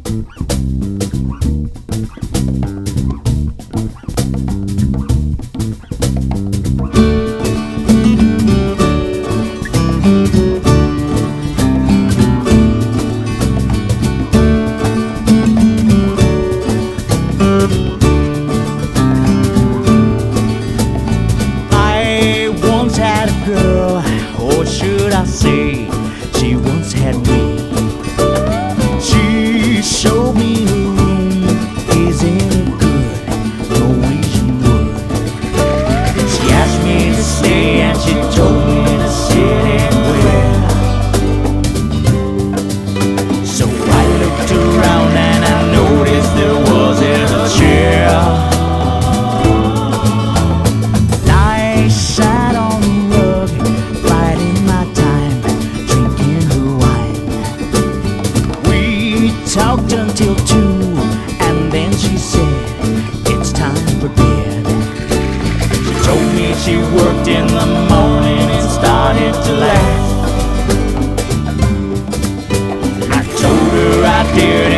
Girl, or should I say, she once had me. She showed me her room, isn't it good? No Asian wood. She asked me to stay and she told me to sit anywhere. So I looked around and I noticed there wasn't a chair. I sat on talked until 2, and then she said, it's time for bed. She told me she worked in the morning and started to laugh. I told her I did